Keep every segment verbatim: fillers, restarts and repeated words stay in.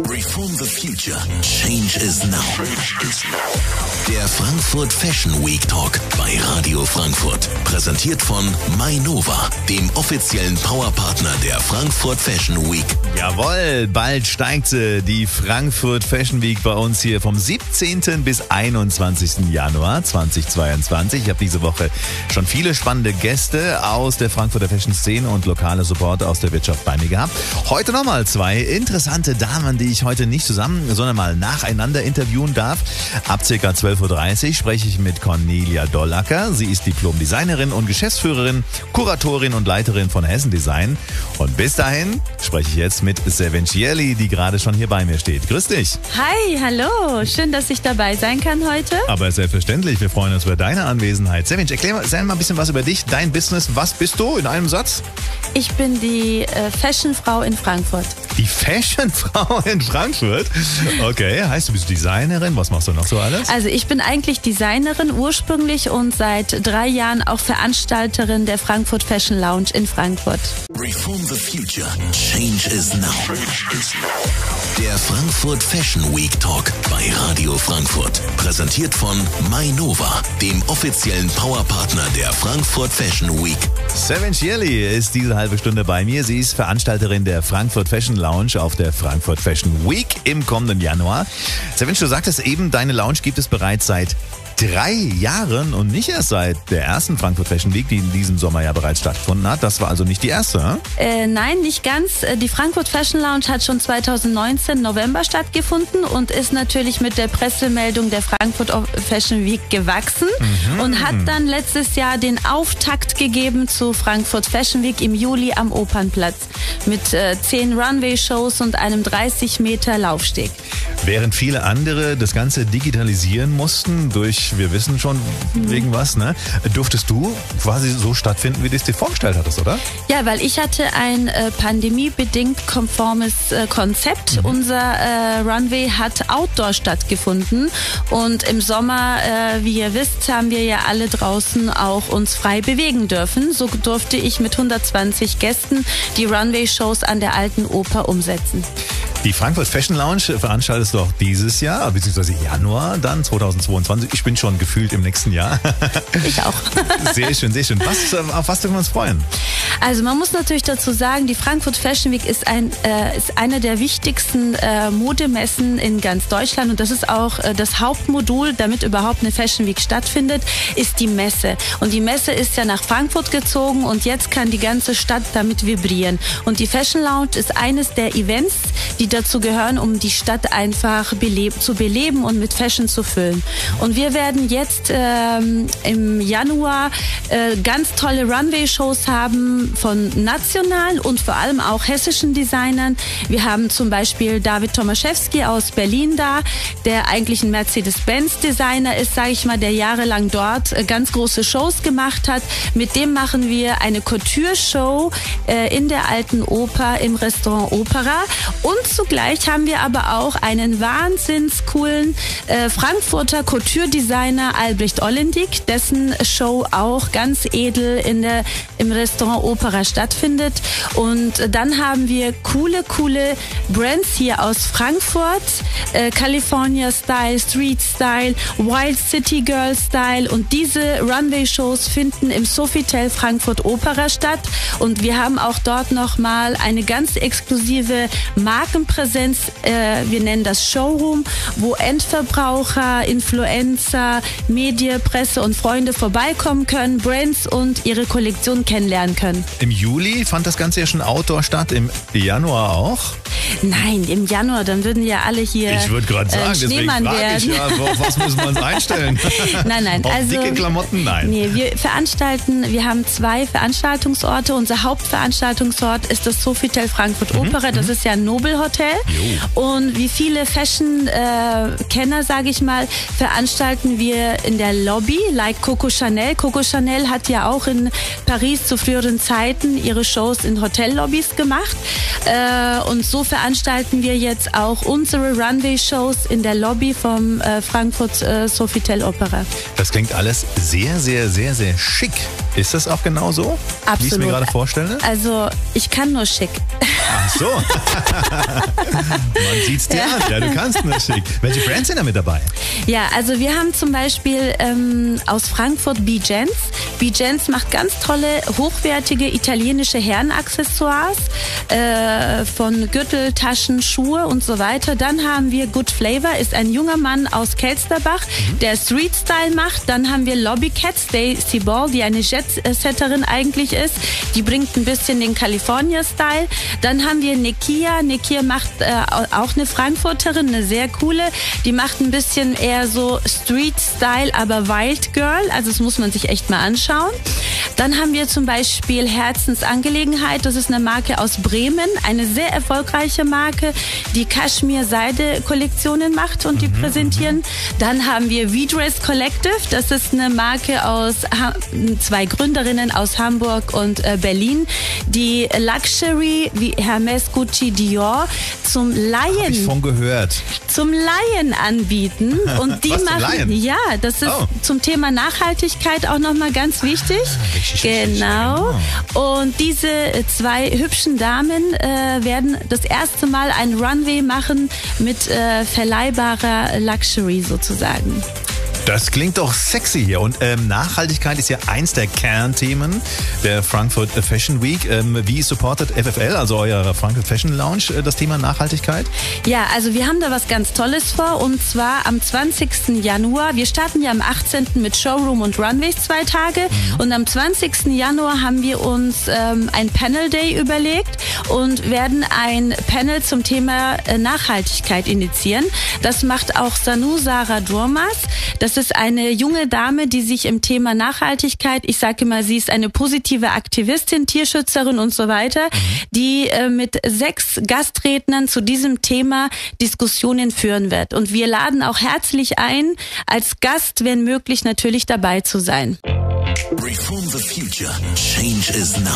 Reform the future. Change is now. Der Frankfurt Fashion Week Talk bei Radio Frankfurt. Präsentiert von Mainova, dem offiziellen Powerpartner der Frankfurt Fashion Week. Jawohl, bald steigt sie, die Frankfurt Fashion Week bei uns hier vom siebzehnten bis einundzwanzigsten Januar zweitausendzweiundzwanzig. Ich habe diese Woche schon viele spannende Gäste aus der Frankfurter Fashion-Szene und lokale Supporter aus der Wirtschaft bei mir gehabt. Heute nochmal zwei interessante Damen, die ich heute nicht zusammen, sondern mal nacheinander interviewen darf. Ab ca. zwölf Uhr dreißig spreche ich mit Cornelia Dollacker. Sie ist Diplom-Designerin und Geschäftsführerin, Kuratorin und Leiterin von Hessen Design. Und bis dahin spreche ich jetzt mit Seven Chierli, die gerade schon hier bei mir steht. Grüß dich. Hi, hallo. Schön, dass ich dabei sein kann heute. Aber selbstverständlich, wir freuen uns über deine Anwesenheit. Seven, erklär mal, mal ein bisschen was über dich, dein Business. Was bist du in einem Satz? Ich bin die äh, Fashionfrau in Frankfurt. Die Fashionfrau in Frankfurt? Okay, heißt du bist Designerin, was machst du noch so alles? Also ich bin eigentlich Designerin ursprünglich und seit drei Jahren auch Veranstalterin der Frankfurt Fashion Lounge in Frankfurt. Reform the future. Change is now. Der Frankfurt Fashion Week Talk bei Radio Frankfurt. Präsentiert von Mainova, dem offiziellen Powerpartner der Frankfurt Fashion Week. Seven Chierli ist diese halbe Stunde bei mir. Sie ist Veranstalterin der Frankfurt Fashion Lounge auf der Frankfurt Fashion Week im kommenden Januar. Seven, du sagtest eben, deine Lounge gibt es bereits seit drei Jahren und nicht erst seit der ersten Frankfurt Fashion Week, die in diesem Sommer ja bereits stattgefunden hat. Das war also nicht die erste, äh, Nein, nicht ganz. Die Frankfurt Fashion Lounge hat schon zweitausendneunzehn November stattgefunden und ist natürlich mit der Pressemeldung der Frankfurt Fashion Week gewachsen mhm. und hat dann letztes Jahr den Auftakt gegeben zu Frankfurt Fashion Week im Juli am Opernplatz mit äh, zehn Runway-Shows und einem dreißig Meter Laufsteg. Während viele andere das Ganze digitalisieren mussten durch, wir wissen schon, mhm. wegen was, ne? Durftest du quasi so stattfinden, wie du es dir vorgestellt hattest, oder? Ja, weil ich hatte ein äh, pandemiebedingt konformes äh, Konzept. Mhm. Unser äh, Runway hat Outdoor stattgefunden und im Sommer, äh, wie ihr wisst, haben wir ja alle draußen auch uns frei bewegen dürfen. So durfte ich mit hundertzwanzig Gästen die Runway-Shows an der Alten Oper umsetzen. Die Frankfurt Fashion Lounge veranstaltest du auch dieses Jahr, beziehungsweise Januar dann, zweitausendzweiundzwanzig. Ich bin schon gefühlt im nächsten Jahr. Ich auch. Sehr schön, sehr schön. Was, auf was dürfen wir uns freuen? Also man muss natürlich dazu sagen, die Frankfurt Fashion Week ist, ein, äh, ist eine der wichtigsten äh, Modemessen in ganz Deutschland und das ist auch äh, das Hauptmodul, damit überhaupt eine Fashion Week stattfindet, ist die Messe. Und die Messe ist ja nach Frankfurt gezogen und jetzt kann die ganze Stadt damit vibrieren. Und die Fashion Lounge ist eines der Events, die dazu gehören, um die Stadt einfach beleb- zu beleben und mit Fashion zu füllen. Und wir werden jetzt ähm, im Januar äh, ganz tolle Runway-Shows haben von nationalen und vor allem auch hessischen Designern. Wir haben zum Beispiel David Tomaszewski aus Berlin da, der eigentlich ein Mercedes-Benz-Designer ist, sage ich mal, der jahrelang dort äh, ganz große Shows gemacht hat. Mit dem machen wir eine Couture-Show äh, in der Alten Oper im Restaurant Opera und zugleich haben wir aber auch einen wahnsinns coolen äh, Frankfurter Couture-Designer Albrecht Ollendick, dessen Show auch ganz edel in der, im Restaurant Opera stattfindet. Und äh, dann haben wir coole, coole Brands hier aus Frankfurt, äh, California Style, Street Style, Wild City Girl Style und diese Runway-Shows finden im Sofitel Frankfurt Opera statt und wir haben auch dort nochmal eine ganz exklusive Markenpräsenz, äh, wir nennen das Showroom, wo Endverbraucher, Influencer, Medien, Presse und Freunde vorbeikommen können, Brands und ihre Kollektion kennenlernen können. Im Juli fand das Ganze ja schon Outdoor statt, im Januar auch? Nein, im Januar, dann würden ja alle hier Ich würde gerade sagen, äh, deswegen frage ich ja, auf was müssen wir uns einstellen? Nein, nein. Auf also, dicke Klamotten, nein. Nee, wir veranstalten, wir haben zwei Veranstaltungsorte. Unser Hauptveranstaltungsort ist das Sofitel Frankfurt Opera, mhm. das ist ja ein Nobelhotel. Jo. Und wie viele Fashion-Kenner, äh, sage ich mal, veranstalten wir in der Lobby, like Coco Chanel. Coco Chanel hat ja auch in Paris zu früheren Zeiten ihre Shows in Hotellobbys gemacht. Äh, und so veranstalten wir jetzt auch unsere Runway-Shows in der Lobby vom äh, Frankfurt äh, Sofitel Opera. Das klingt alles sehr, sehr, sehr, sehr schick. Ist das auch genau so, Absolut. wie ich es mir gerade vorstelle? Also ich kann nur schick. Ach so. Man sieht's dir Ja. an. Ja, du kannst nur schick. Welche Brands sind da mit dabei? Ja, also wir haben zum Beispiel ähm, aus Frankfurt B-Gents. B-Gents macht ganz tolle, hochwertige italienische Herrenaccessoires äh, von Gürtel, Taschen, Schuhe und so weiter. Dann haben wir Good Flavor, ist ein junger Mann aus Kelsterbach, mhm. der Street Style macht. Dann haben wir Lobby Cat, Stacey Ball, die eine Jet-Setterin eigentlich ist. Die bringt ein bisschen den California-Style. Dann haben wir Nekia. Nekia macht äh, auch eine Frankfurterin, eine sehr coole. Die macht ein bisschen eher so Street-Style, aber Wild Girl. Also das muss man sich echt mal anschauen. Dann haben wir zum Beispiel Herzensangelegenheit. Das ist eine Marke aus Bremen, eine sehr erfolgreiche Marke, die Kaschmir-Seide-Kollektionen macht und die mhm, präsentieren. Dann haben wir V-Dress Collective. Das ist eine Marke aus ha- zwei Gründerinnen aus Hamburg und äh, Berlin, die Luxury wie Hermes, Gucci, Dior zum Laien, Hab ich von gehört. zum Laien anbieten. Und die Was, zum machen, Laien? ja, das ist Oh. zum Thema Nachhaltigkeit auch nochmal ganz wichtig. richtig, richtig, Genau. Und diese zwei hübschen Damen äh, werden das erste Mal ein Runway machen mit äh, verleihbarer Luxury sozusagen. Das klingt doch sexy hier. Und ähm, Nachhaltigkeit ist ja eins der Kernthemen der Frankfurt Fashion Week. Ähm, wie supportet F F L, also euer Frankfurt Fashion Lounge, äh, das Thema Nachhaltigkeit? Ja, also wir haben da was ganz Tolles vor und zwar am zwanzigsten Januar. Wir starten ja am achtzehnten mit Showroom und Runways zwei Tage mhm. und am zwanzigsten Januar haben wir uns ähm, ein Panel Day überlegt und werden ein Panel zum Thema äh, Nachhaltigkeit initiieren. Das macht auch Sanu Sarah Durmas. Das ist eine junge Dame, die sich im Thema Nachhaltigkeit, ich sage immer, sie ist eine positive Aktivistin, Tierschützerin und so weiter, mhm. die äh, mit sechs Gastrednern zu diesem Thema Diskussionen führen wird. Und wir laden auch herzlich ein, als Gast, wenn möglich, natürlich dabei zu sein. Reform the future. Change is now.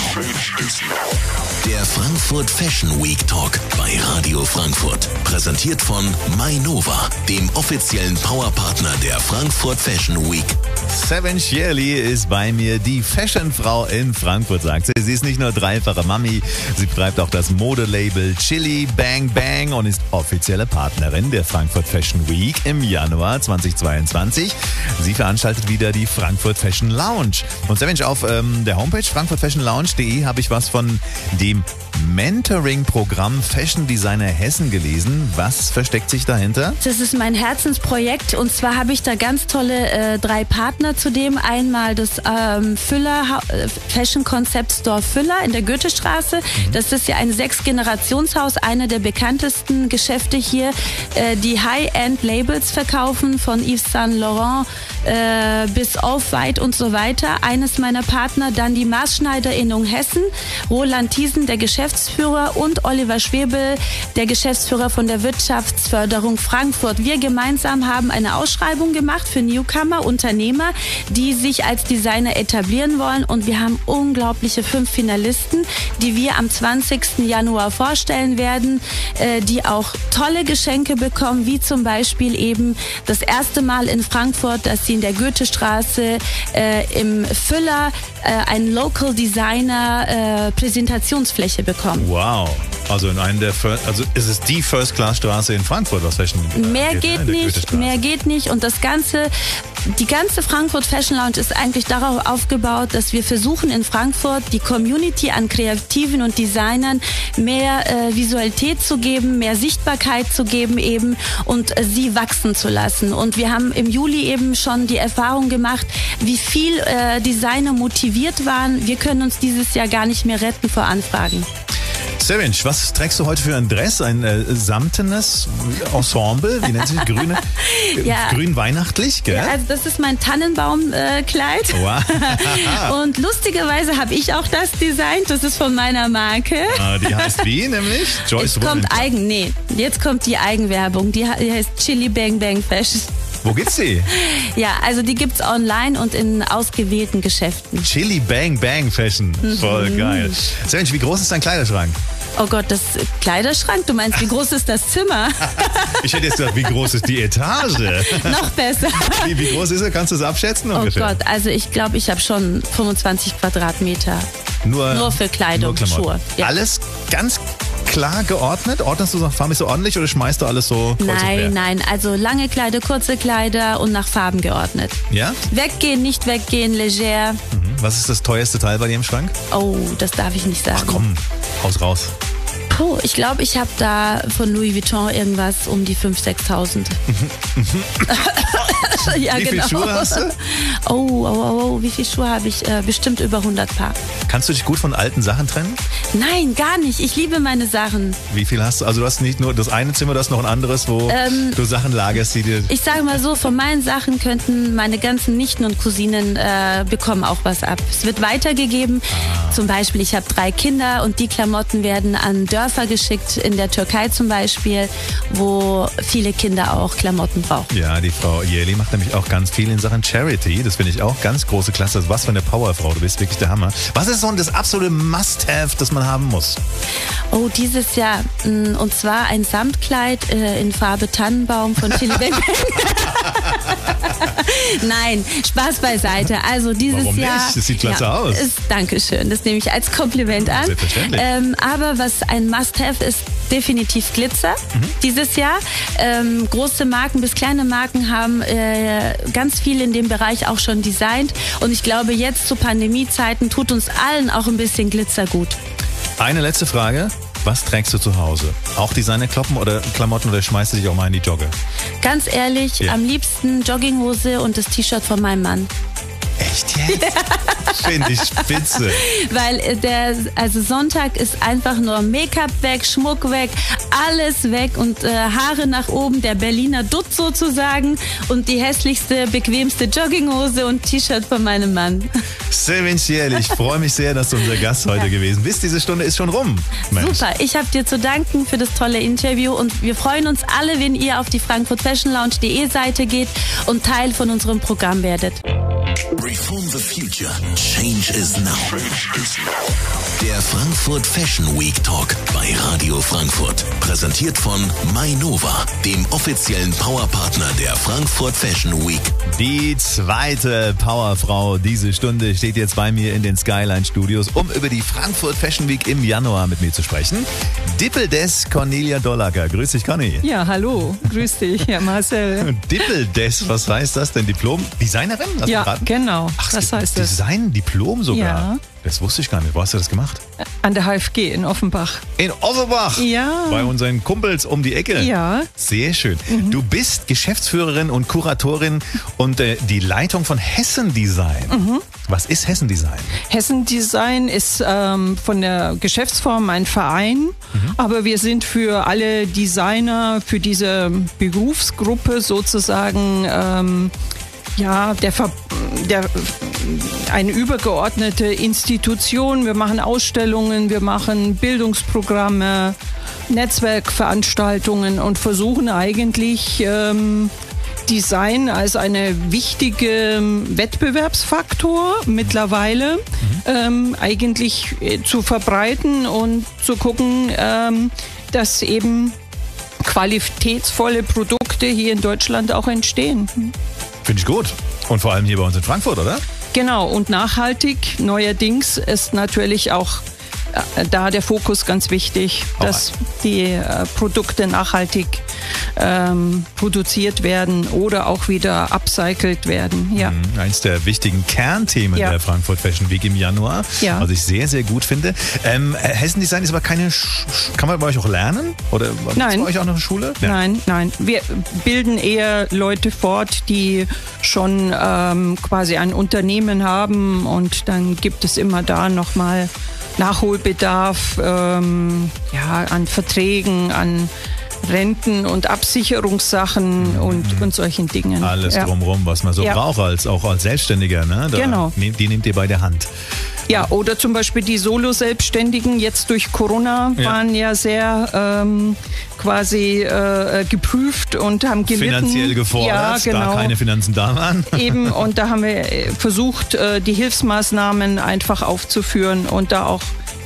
Der Frankfurt Fashion Week Talk bei Radio Frankfurt. Präsentiert von Mainova, dem offiziellen Powerpartner der Frankfurt Fashion Week. Seven Shirley ist bei mir, die Fashionfrau in Frankfurt, sagt sie. Sie ist nicht nur dreifache Mami, sie betreibt auch das Modelabel Chili Bang Bang und ist offizielle Partnerin der Frankfurt Fashion Week im Januar zweitausendzweiundzwanzig. Sie veranstaltet wieder die Frankfurt Fashion Lounge. Und Seven, auf ähm, der Homepage frankfurt fashion lounge punkt de habe ich was von dem Mentoring-Programm Fashion Designer Hessen gelesen. Was versteckt sich dahinter? Das ist mein Herzensprojekt und zwar habe ich da ganz tolle äh, drei Partner zu dem. Einmal das ähm, Füller äh, Fashion Concept Store Füller in der Goethestraße. Mhm. Das ist ja ein Sechs-Generationshaus, einer der bekanntesten Geschäfte hier, äh, die High-End-Labels verkaufen, von Yves Saint Laurent äh, bis Off-White und so weiter. Eines meiner Partner, dann die Maßschneiderinnung Hessen, Roland Thiesen, der Geschäftsführer, und Oliver Schwebel, der Geschäftsführer von der Wirtschaftsförderung Frankfurt. Wir gemeinsam haben eine Ausschreibung gemacht für Newcomer, Unternehmer, die sich als Designer etablieren wollen, und wir haben unglaubliche fünf Finalisten, die wir am zwanzigsten Januar vorstellen werden, äh, die auch tolle Geschenke bekommen, wie zum Beispiel eben das erste Mal in Frankfurt, dass sie in der Goethestraße äh, im Füller äh, einen Local Designer äh, Präsentationsfläche bekommen. Wow. Also in einem der First, also ist es die First-Class-Straße in Frankfurt, was Fashion Mehr geht, geht ne? nicht, mehr geht nicht. Und das ganze, die ganze Frankfurt Fashion Lounge ist eigentlich darauf aufgebaut, dass wir versuchen, in Frankfurt die Community an Kreativen und Designern mehr äh, Visualität zu geben, mehr Sichtbarkeit zu geben eben und äh, sie wachsen zu lassen. Und wir haben im Juli eben schon die Erfahrung gemacht, wie viel äh, Designer motiviert waren. Wir können uns dieses Jahr gar nicht mehr retten vor Anfragen. Sevinch, was trägst du heute für ein Dress? Ein äh, samtenes Ensemble? Wie nennt sich das? Grüne? Ja. Grün weihnachtlich, gell? Ja, also das ist mein Tannenbaumkleid. Äh, wow. Und lustigerweise habe ich auch das designt. Das ist von meiner Marke. Ah, die heißt wie nämlich? Joyce Jetzt kommt Eigen, nee, jetzt kommt die Eigenwerbung. Die heißt Chili Bang Bang Fashion. Wo gibt's die? Ja, also die gibt's online und in ausgewählten Geschäften. Chili Bang Bang Fashion. Voll mhm. geil. Sevinch, wie groß ist dein Kleiderschrank? Oh Gott, das Kleiderschrank? Du meinst, wie groß ist das Zimmer? Ich hätte jetzt gesagt, wie groß ist die Etage? Noch besser. Wie, wie groß ist er? Kannst du es abschätzen ungefähr? Oh Gott, also ich glaube, ich habe schon fünfundzwanzig Quadratmeter. Nur, nur für Kleidung, nur Schuhe. Ja. Alles ganz klar geordnet? Ordnest du nach Farben, bist du ordentlich oder schmeißt du alles so kreuz und quer? Nein, nein, also lange Kleider, kurze Kleider und nach Farben geordnet. Ja? Weggehen, nicht weggehen, leger. Mhm. Was ist das teuerste Teil bei dir im Schrank? Oh, das darf ich nicht sagen. Ach komm, haus raus. Puh, ich glaube, ich habe da von Louis Vuitton irgendwas um die fünftausend, sechstausend. Ja, Wie genau. viele Schuhe hast du? Oh, oh, oh, oh, wie viele Schuhe habe ich? Äh, bestimmt über hundert Paar. Kannst du dich gut von alten Sachen trennen? Nein, gar nicht. Ich liebe meine Sachen. Wie viel hast du? Also du hast nicht nur das eine Zimmer, du hast noch ein anderes, wo Ähm, du Sachen lagerst, die dir... Ich sage mal so, von meinen Sachen könnten meine ganzen Nichten und Cousinen äh, bekommen auch was ab. Es wird weitergegeben. Ah. Zum Beispiel, ich habe drei Kinder und die Klamotten werden an Dörfer geschickt, in der Türkei zum Beispiel, wo viele Kinder auch Klamotten brauchen. Ja, die Frau Jeli macht nämlich auch ganz viel in Sachen Charity. Das finde ich auch ganz große Klasse. Was für eine Powerfrau, du bist wirklich der Hammer. Was ist so das absolute Must-Have, das man haben muss? Oh, dieses Jahr. mh, Und zwar ein Samtkleid äh, in Farbe Tannenbaum von Philipp Engel. Nein, Spaß beiseite. Also dieses Warum nicht? Jahr. Das sieht klasse aus. Ist, Dankeschön, das nehme ich als Kompliment an. Selbstverständlich. Ähm, aber was ein Must-Have ist, definitiv Glitzer Mhm. dieses Jahr. Ähm, große Marken bis kleine Marken haben äh, ganz viel in dem Bereich auch schon designt. Und ich glaube, jetzt zu Pandemiezeiten tut uns allen auch ein bisschen Glitzer gut. Eine letzte Frage. Was trägst du zu Hause? Auch Designerklamotten oder Klamotten oder schmeißt du dich auch mal in die Jogge? Ganz ehrlich, Ja. am liebsten Jogginghose und das T-Shirt von meinem Mann. Echt jetzt? Finde ich spitze. Weil äh, der, also Sonntag ist einfach nur Make-up weg, Schmuck weg, alles weg und äh, Haare nach oben, der Berliner Dutt sozusagen und die hässlichste, bequemste Jogginghose und T-Shirt von meinem Mann. Sevin Ciel, ich freue mich sehr, dass du unser Gast heute Ja. gewesen bist. Diese Stunde ist schon rum. Mensch. Super, ich habe dir zu danken für das tolle Interview und wir freuen uns alle, wenn ihr auf die frankfurt fashion lounge punkt de Seite geht und Teil von unserem Programm werdet. Reform the future. Change is now. Der Frankfurt Fashion Week Talk bei Radio Frankfurt. Präsentiert von Mainova, dem offiziellen Powerpartner der Frankfurt Fashion Week. Die zweite Powerfrau diese Stunde steht jetzt bei mir in den Skyline Studios, um über die Frankfurt Fashion Week im Januar mit mir zu sprechen. Dippeldes Cornelia Dollacker. Grüß dich, Conny. Ja, hallo, grüß dich, Herr Marcel. Dippeldes, was heißt das denn? Diplom? Designerin? Lass mich Ja, raten. genau, Ach, es das gibt heißt es. Design, Diplom sogar. Ja. Das wusste ich gar nicht. Wo hast du das gemacht? An der H F G in Offenbach. In Offenbach. Ja. Bei unseren Kumpels um die Ecke. Ja. Sehr schön. Du bist Geschäftsführerin und Kuratorin und äh, die Leitung von Hessen Design. Was ist Hessen Design? Hessen Design ist ähm, von der Geschäftsform ein Verein, aber wir sind für alle Designer, für diese Berufsgruppe sozusagen ähm, ja, der, Ver der, eine übergeordnete Institution. Wir machen Ausstellungen, wir machen Bildungsprogramme, Netzwerkveranstaltungen und versuchen eigentlich ähm, Design als eine wichtige Wettbewerbsfaktor mittlerweile ähm, eigentlich äh, zu verbreiten und zu gucken, ähm, dass eben qualitätsvolle Produkte hier in Deutschland auch entstehen. Finde ich gut. Und vor allem hier bei uns in Frankfurt, oder? Genau, und nachhaltig neuerdings ist natürlich auch äh, da der Fokus ganz wichtig, Auch dass die äh, Produkte nachhaltig ähm, produziert werden oder auch wieder upcycelt werden. Ja. Mhm, eins der wichtigen Kernthemen Ja. der Frankfurt Fashion Week im Januar, Ja. was ich sehr, sehr gut finde. Ähm, Hessen Design ist aber keine, Sch Sch- kann man bei euch auch lernen? Oder gibt's Nein. bei euch auch noch eine Schule? Ja. Nein, nein. Wir bilden eher Leute fort, die schon ähm, quasi ein Unternehmen haben und dann gibt es immer da nochmal Nachholbedarf ähm, ja, an Verträgen, an Renten- und Absicherungssachen und, und solchen Dingen. Alles ja. drumherum, was man so Ja. braucht, als, auch als Selbstständiger. Ne? Da Genau. nehm- Die nehmt ihr bei der Hand. Ja, oder zum Beispiel die Solo-Selbstständigen jetzt durch Corona Ja. waren ja sehr ähm, quasi äh, geprüft und haben gelitten. Finanziell gefordert, Ja, genau. da keine Finanzen da waren. Eben, und da haben wir äh, versucht, äh, die Hilfsmaßnahmen einfach aufzuführen und da auch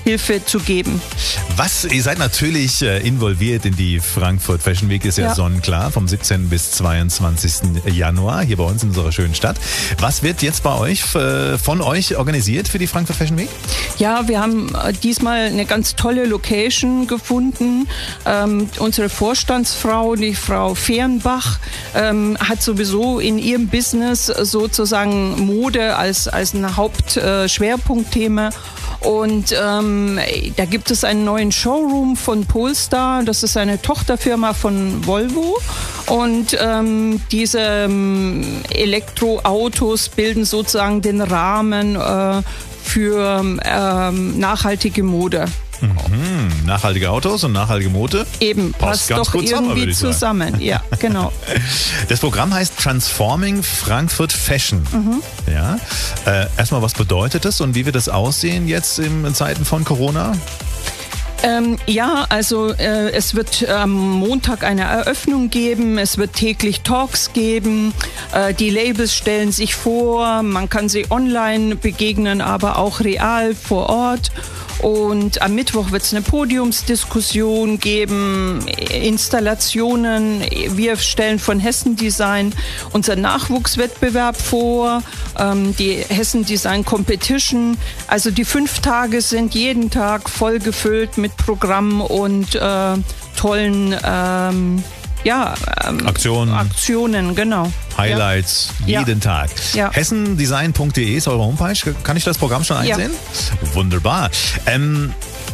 Hilfe zu geben. Was, ihr seid natürlich äh, involviert in die Frankfurt Fashion Week, ist ja, ja sonnenklar, vom siebzehnten bis zweiundzwanzigsten Januar hier bei uns in unserer schönen Stadt. Was wird jetzt bei euch, äh, von euch organisiert für die Frankfurt Fashion Week? Ja, wir haben diesmal eine ganz tolle Location gefunden. Ähm, unsere Vorstandsfrau, die Frau Fehrenbach, ähm, hat sowieso in ihrem Business sozusagen Mode als, als ein Hauptschwerpunktthema. Und ähm, da gibt es einen neuen Showroom von Polestar. Das ist eine Tochterfirma von Volvo. Und ähm, diese ähm, Elektroautos bilden sozusagen den Rahmen äh, für ähm, nachhaltige Mode. Mhm. Nachhaltige Autos und nachhaltige Mode? Eben, passt, passt doch irgendwie zusammen. zusammen. Ja, genau. Das Programm heißt Transforming Frankfurt Fashion. Mhm. Ja. Äh, erstmal, was bedeutet das und wie wird das aussehen jetzt in Zeiten von Corona? Ähm, ja, also äh, es wird am Montag eine Eröffnung geben, es wird täglich Talks geben, äh, die Labels stellen sich vor, man kann sie online begegnen, aber auch real vor Ort. Und am Mittwoch wird es eine Podiumsdiskussion geben, Installationen. Wir stellen von Hessen Design unseren Nachwuchswettbewerb vor, ähm, die Hessen Design Competition. Also die fünf Tage sind jeden Tag voll gefüllt mit Programmen und äh, tollen ähm, ja, ähm, Aktionen. Aktionen, genau. Highlights ja. jeden ja. Tag. Ja. hessendesign punkt de ist eure Homepage. Kann ich das Programm schon einsehen? Ja. Wunderbar. Ähm,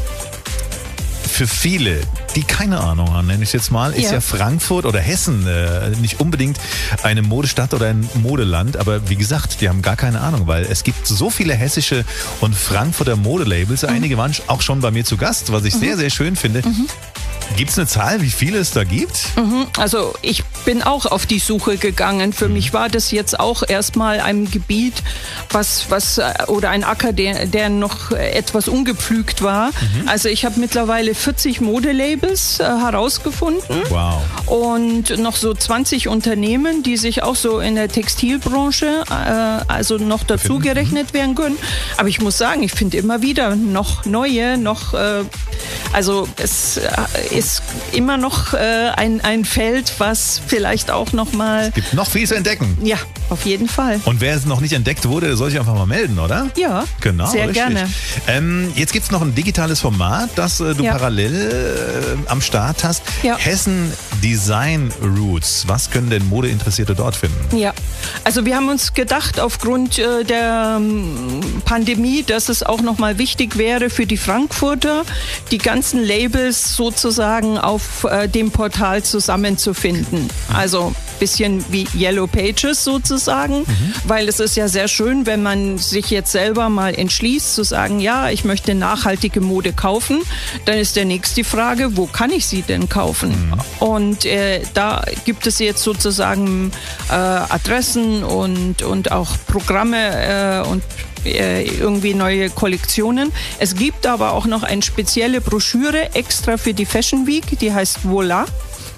für viele, die keine Ahnung haben, nenne ich es jetzt mal, ist ja, ja Frankfurt oder Hessen äh, nicht unbedingt eine Modestadt oder ein Modeland, aber wie gesagt, die haben gar keine Ahnung, weil es gibt so viele hessische und Frankfurter Modelabels. Mhm. Einige waren auch schon bei mir zu Gast, was ich mhm. sehr, sehr schön finde. Mhm. Gibt es eine Zahl, wie viele es da gibt? Mhm, also ich bin auch auf die Suche gegangen. Für mhm. mich war das jetzt auch erstmal ein Gebiet, was, was oder ein Acker, der, der noch etwas ungepflügt war. Mhm. Also ich habe mittlerweile vierzig Modelabels äh, herausgefunden. Wow. Und noch so zwanzig Unternehmen, die sich auch so in der Textilbranche äh, also noch dazu gerechnet mhm. werden können. Aber ich muss sagen, ich finde immer wieder noch neue, noch äh, also es ist immer noch äh, ein, ein Feld, was vielleicht auch noch mal... Es gibt noch viel zu entdecken. Ja, auf jeden Fall. Und wer es noch nicht entdeckt wurde, der soll sich einfach mal melden, oder? Ja, genau, sehr richtig. gerne. Ähm, jetzt gibt es noch ein digitales Format, das äh, du ja. parallel äh, am Start hast. Ja. Hessen Design Roots. Was können denn Modeinteressierte dort finden? Ja, also wir haben uns gedacht, aufgrund äh, der ähm, Pandemie, dass es auch noch mal wichtig wäre für die Frankfurter, die ganzen Labels sozusagen auf äh, dem Portal zusammenzufinden. Also ein bisschen wie Yellow Pages sozusagen, mhm. weil es ist ja sehr schön, wenn man sich jetzt selber mal entschließt zu sagen, ja, ich möchte nachhaltige Mode kaufen, dann ist der nächste die Frage, wo kann ich sie denn kaufen? Mhm. Und äh, da gibt es jetzt sozusagen äh, Adressen und, und auch Programme äh, und irgendwie neue Kollektionen. Es gibt aber auch noch eine spezielle Broschüre extra für die Fashion Week, die heißt Voila.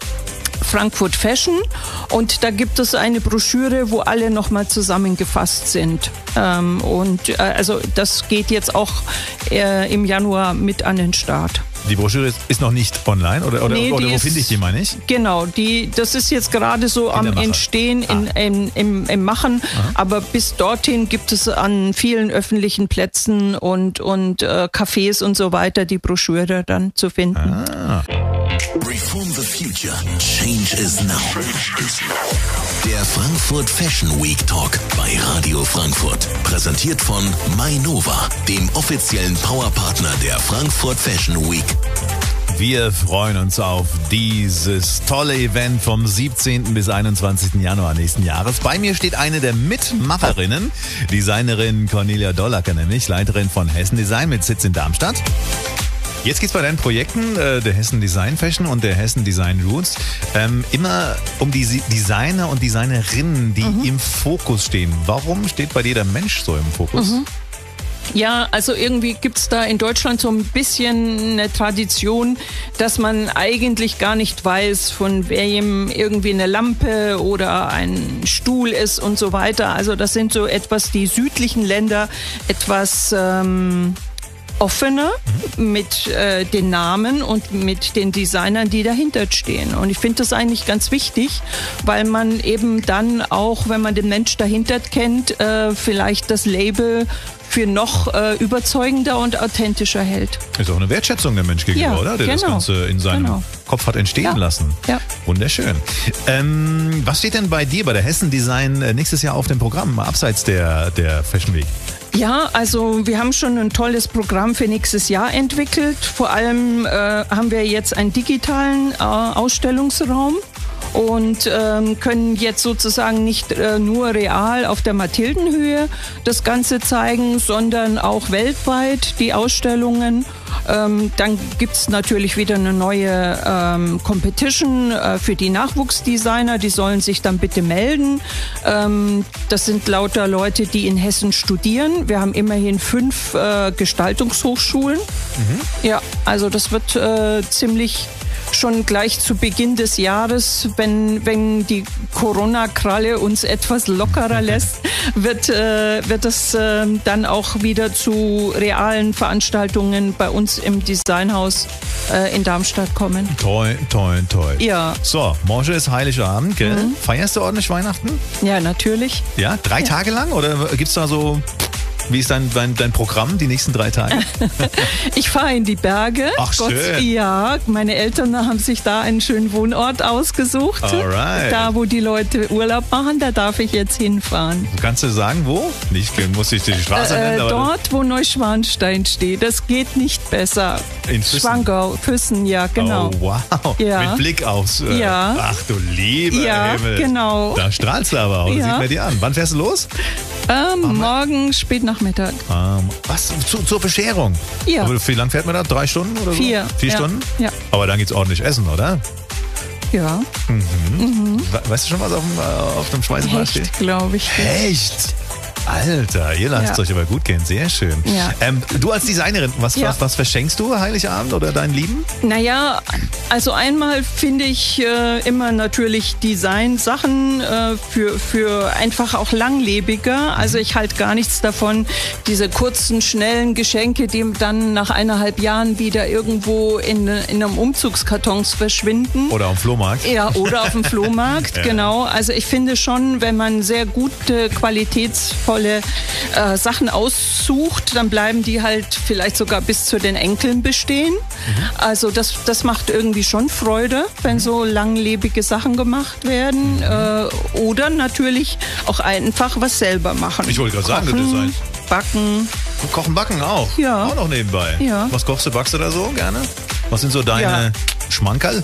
Frankfurt Fashion, und da gibt es eine Broschüre, wo alle nochmal zusammengefasst sind. Ähm, und äh, also das geht jetzt auch äh, im Januar mit an den Start. Die Broschüre ist, ist noch nicht online oder, oder, nee, oder wo ist, finde ich die, meine ich? Genau, die, das ist jetzt gerade so in am Entstehen, ah. in, in, im, im Machen, aha. aber bis dorthin gibt es an vielen öffentlichen Plätzen und, und äh, Cafés und so weiter die Broschüre dann zu finden. Ah. Reform the future. Change is now. Der Frankfurt Fashion Week Talk bei Radio Frankfurt. Präsentiert von Mainova, dem offiziellen Powerpartner der Frankfurt Fashion Week. Wir freuen uns auf dieses tolle Event vom siebzehnten bis einundzwanzigsten Januar nächsten Jahres. Bei mir steht eine der Mitmacherinnen, Designerin Cornelia Dollacker, nämlich Leiterin von Hessen Design mit Sitz in Darmstadt. Jetzt geht's bei deinen Projekten, äh, der Hessen Design Fashion und der Hessen Design Roots, ähm, immer um die Designer und Designerinnen, die mhm. im Fokus stehen. Warum steht bei dir der Mensch so im Fokus? Mhm. Ja, also irgendwie gibt's da in Deutschland so ein bisschen eine Tradition, dass man eigentlich gar nicht weiß, von wem irgendwie eine Lampe oder ein Stuhl ist und so weiter. Also das sind so etwas die südlichen Länder, etwas... Ähm offener mhm. mit äh, den Namen und mit den Designern, die dahinter stehen. Und ich finde das eigentlich ganz wichtig, weil man eben dann auch, wenn man den Mensch dahinter kennt, äh, vielleicht das Label für noch äh, überzeugender und authentischer hält. Ist auch eine Wertschätzung der Mensch gegenüber, ja, oder? Der genau, das Ganze in seinem genau. Kopf hat entstehen ja. lassen. Ja. Wunderschön. Ähm, was steht denn bei dir, bei der Hessen Design, nächstes Jahr auf dem Programm, abseits der, der Fashion Week? Ja, also wir haben schon ein tolles Programm für nächstes Jahr entwickelt. Vor allem äh, haben wir jetzt einen digitalen äh, Ausstellungsraum. Und ähm, können jetzt sozusagen nicht äh, nur real auf der Mathildenhöhe das Ganze zeigen, sondern auch weltweit die Ausstellungen. Ähm, dann gibt es natürlich wieder eine neue ähm, Competition äh, für die Nachwuchsdesigner. Die sollen sich dann bitte melden. Ähm, das sind lauter Leute, die in Hessen studieren. Wir haben immerhin fünf äh, Gestaltungshochschulen. Mhm. Ja, also das wird äh, ziemlich... schon gleich zu Beginn des Jahres, wenn, wenn die Corona-Kralle uns etwas lockerer lässt, wird, äh, wird es äh, dann auch wieder zu realen Veranstaltungen bei uns im Designhaus äh, in Darmstadt kommen. Toi, toi, toi. Ja. So, morgen ist Heiligabend, gell? Mhm. Feierst du ordentlich Weihnachten? Ja, natürlich. Ja, drei Ja. Tage lang? Oder gibt's da so... Wie ist dein, dein, dein Programm die nächsten drei Tage? Ich fahre in die Berge. Ach, schön. Ja, meine Eltern haben sich da einen schönen Wohnort ausgesucht. Alright. Da, wo die Leute Urlaub machen, da darf ich jetzt hinfahren. Kannst du sagen, wo? Nicht, muss ich die Straße Äh, nennen, aber... dort, wo Neuschwanstein steht. Das geht nicht besser. In Füssen? Schwangau, Füssen, ja, genau. Oh, wow. Ja. Mit Blick aufs... Äh, Ja. Ach du lieber Ja, Himmel. genau. Da strahlst du aber auch. Das Ja. sieht man dir an. Wann fährst du los? Ähm, morgen spät Nachmittag. Ähm, was? Zu, zur Bescherung? Ja. Aber wie lange fährt man da? Drei Stunden oder so? Vier. Vier Ja. Stunden? Ja. Aber dann geht's ordentlich essen, oder? Ja. We weißt du schon, was auf dem, äh, auf dem Speiseplan steht? Echt, glaube ich. Echt? Alter, ihr lasst es Ja. euch aber gut gehen. Sehr schön. Ja. Ähm, du als Designerin, was, Ja. was, was verschenkst du Heiligabend oder deinen Lieben? Naja, also einmal finde ich äh, immer natürlich Design-Sachen äh, für, für einfach auch langlebiger. Also ich halte gar nichts davon, diese kurzen, schnellen Geschenke, die dann nach eineinhalb Jahren wieder irgendwo in, in einem Umzugskartons verschwinden. Oder am Flohmarkt? Ja, oder auf dem Flohmarkt, Ja. genau. Also ich finde schon, wenn man sehr gute, qualitätsvolle äh, Sachen aussucht, dann bleiben die halt vielleicht sogar bis zu den Enkeln bestehen. Mhm. Also das, das macht irgendwie schon Freude, wenn so langlebige Sachen gemacht werden. Äh, oder natürlich auch einfach was selber machen. Ich wollte gerade sagen, Kochen, das ist ein- Backen. Kochen, backen auch? Ja. Auch noch nebenbei? Ja. Was kochst du, backst du da so gerne? Was sind so deine Ja. Schmankerl?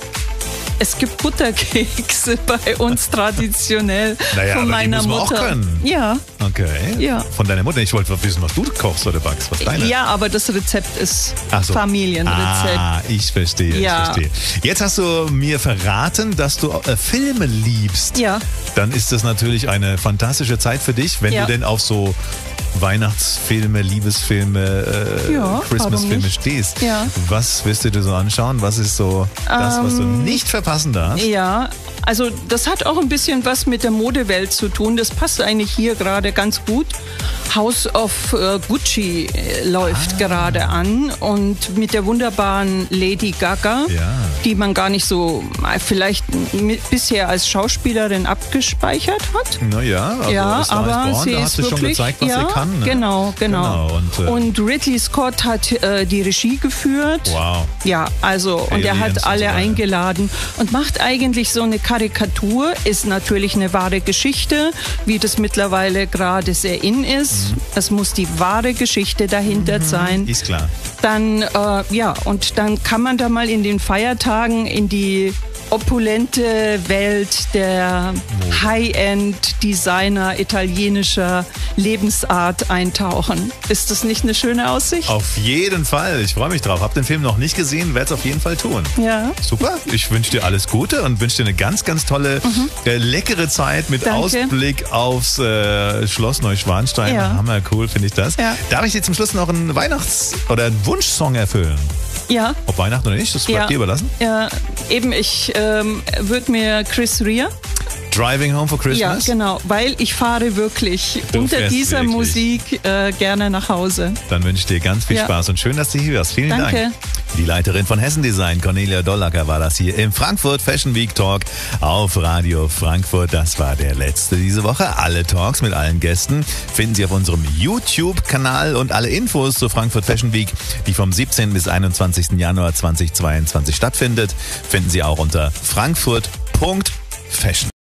Es gibt Butterkekse bei uns traditionell Naja, von aber die meiner muss man auch Mutter. können. Ja. Okay. Ja. Von deiner Mutter. Ich wollte wissen, was du kochst oder backst. Was deine? Ja, aber das Rezept ist Ach so. Familienrezept. Ah, ich verstehe, Ja. ich verstehe. Jetzt hast du mir verraten, dass du äh, Filme liebst. Ja. Dann ist das natürlich eine fantastische Zeit für dich, wenn Ja. du denn auf so Weihnachtsfilme, Liebesfilme, äh, Ja, Christmasfilme warum nicht? stehst. Ja. Was wirst du dir so anschauen? Was ist so das, was du Ähm, nicht verpassen darfst? Ja, also das hat auch ein bisschen was mit der Modewelt zu tun. Das passt eigentlich hier gerade ganz gut. House of äh, Gucci äh, läuft Ah. gerade an und mit der wunderbaren Lady Gaga, Ja. die man gar nicht so äh, vielleicht mit, bisher als Schauspielerin abgespeichert hat. Naja, also Ja, Star is aber Born, sie da hat ist sie schon wirklich, gezeigt, was ja, sie kann. Ne? genau, genau. Genau, und, äh, Und Ridley Scott hat äh, die Regie geführt. Wow. Ja, also und er Aliens und hat so alle weiter. eingeladen und macht eigentlich so eine Karikatur, ist natürlich eine wahre Geschichte, wie das mittlerweile gerade sehr in ist. Mhm. Es muss die wahre Geschichte dahinter sein. Ist klar. Dann, äh, ja, und dann kann man da mal in den Feiertagen in die opulente Welt der High-End-Designer italienischer Lebensart eintauchen. Ist das nicht eine schöne Aussicht? Auf jeden Fall. Ich freue mich drauf. Hab den Film noch nicht gesehen, werde es auf jeden Fall tun. Ja. Super. Ich wünsche dir alles Gute und wünsche dir eine ganz, ganz tolle, äh, leckere Zeit mit Mhm. Danke. Ausblick aufs äh, Schloss Neuschwanstein. Ja. Hammer cool, finde ich das. Ja. Darf ich dir zum Schluss noch einen Weihnachts- oder einen Wunschsong erfüllen? Ja. Ob Weihnachten oder nicht, das bleibt Ja. dir überlassen. Ja, eben, ich ähm, würde mir Chris Rea Driving Home for Christmas? Ja, genau, weil ich fahre wirklich Du unter fährst dieser wirklich. Musik äh, gerne nach Hause. Dann wünsche ich dir ganz viel Ja. Spaß und schön, dass du hier warst. Vielen Danke. Dank. Die Leiterin von Hessen Design, Cornelia Dollacker, war das hier im Frankfurt Fashion Week Talk auf Radio Frankfurt. Das war der letzte diese Woche. Alle Talks mit allen Gästen finden Sie auf unserem YouTube-Kanal und alle Infos zur Frankfurt Fashion Week, die vom siebzehnten bis einundzwanzigsten Januar zweitausendzweiundzwanzig stattfindet, finden Sie auch unter frankfurt punkt fashion.